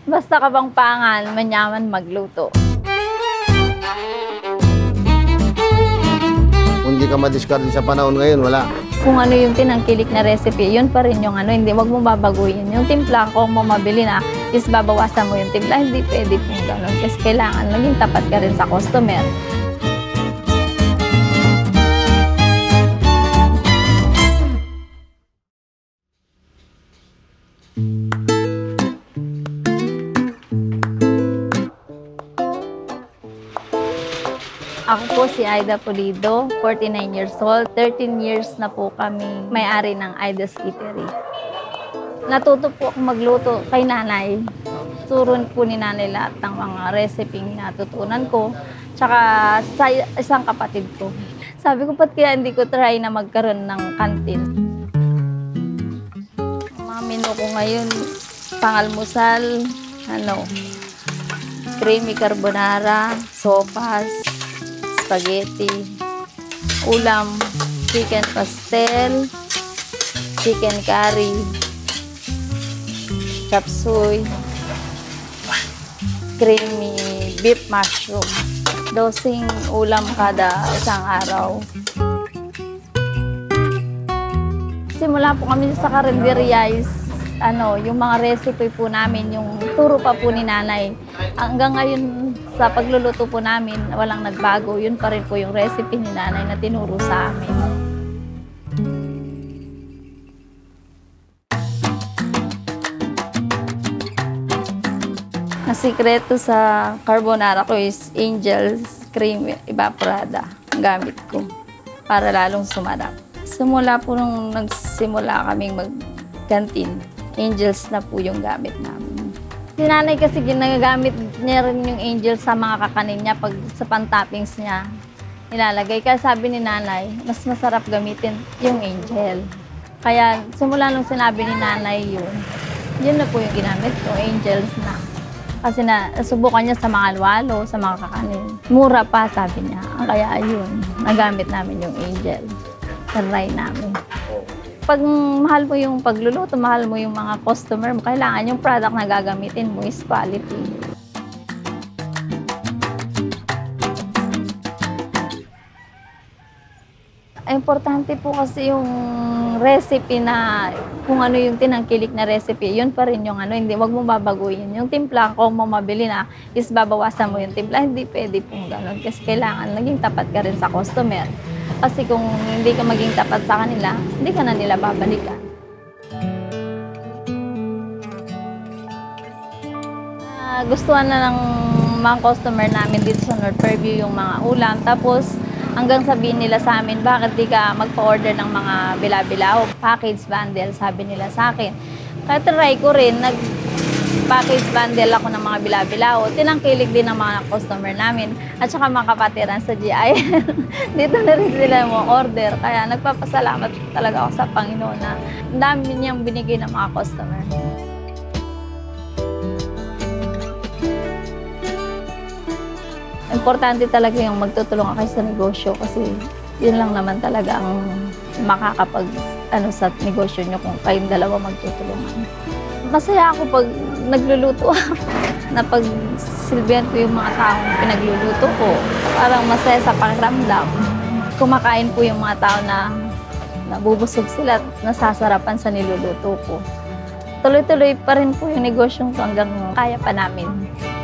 Basta Kapampangan, manyaman magluto. Kung hindi ka madiskarte sa panahon ngayon, wala. Kung ano yung tinangkilik na recipe, yun pa rin yung ano, hindi, wag mo babaguhin. Yung timpla, kung mo mabili na, is babawasan mo yung timpla, hindi pwede kung gano'n. Kasi kailangan maging tapat ka rin sa customer. Ako po si Aida Pulido, 49 years old. 13 years na po kami may-ari ng Aida's Eatery. Natuto po ako magluto kay nanay. Turon po ni nanay lahat ng mga recipe na natutunan ko. Tsaka sa isang kapatid ko. Sabi ko, ba't kaya hindi ko try na magkaroon ng kantin? Mga menu ko ngayon, pangalmusal, creamy carbonara, sopas, spaghetti, ulam, chicken pastel, chicken curry, chop suey, creamy beef mushroom. Dosing ulam kada isang araw. Simula po kami sa karinderya is yung mga recipe po namin, yung turo pa po ni nanay. Hanggang ngayon sa pagluluto po namin, walang nagbago. Yun pa rin po yung recipe ni nanay na tinuro sa amin. Ang sikreto sa carbonara ko is Angel's Cream Evaporada. Ang gamit ko para lalong sumarap. Simula po nung nagsimula kaming mag-canteen, Angels na po yung gamit namin. Si nanay kasi ginagamit niya rin yung Angels sa mga kakanin niya pag sa pan-toppings niya nilalagay. Kaya sabi ni nanay, mas masarap gamitin yung Angel. Kaya simula nung sinabi ni nanay yun na po yung ginamit ko, Angels na. Kasi nasubukan niya sa mga alwalo, sa mga kakanin. Mura pa, sabi niya. Kaya ayun, nagamit namin yung Angel. Try namin. Pag mahal mo yung pagluluto, mahal mo yung mga customer mo, kailangan yung product na gagamitin mo is quality. Importante po kasi yung recipe na kung ano yung tinangkilik na recipe, yun pa rin yung hindi, wag mo babaguhin. Yung timpla, kung mo mabili na, is babawasan mo yung timpla, hindi pwede pong gano'n. Kasi kailangan naging tapat ka rin sa customer. Kasi kung hindi ka maging tapat sa kanila, hindi ka na nila babalikan. Gustuhan na ng mga customer namin dito sa North Fairview yung mga ulam. Tapos hanggang sabihin nila sa amin, bakit di ka magpa-order ng mga bila-bilao, package bundle, sabi nila sa akin. Kaya try ko rin, package bundle ako ng mga bila-bilao. Tinangkilik din ng mga customer namin at saka mga kapatiran sa GI. Dito na rin sila mo order. Kaya nagpapasalamat talaga ako sa Panginoon na ang dami niyang binigay ng mga customer. Importante talaga yung magtutulungan kayo sa negosyo kasi yun lang naman talaga ang makakapag sa negosyo nyo kung kayong dalawa magtutulungan. Masaya ako pag nagluluto ako. Napagsilbihan ko yung mga taong pinagluluto ko. Parang masaya sa pakiramdam. Kumakain po yung mga tao na nabubusog sila at nasasarapan sa niluluto ko. Tuloy-tuloy pa rin po yung negosyo ko hanggang kaya pa namin.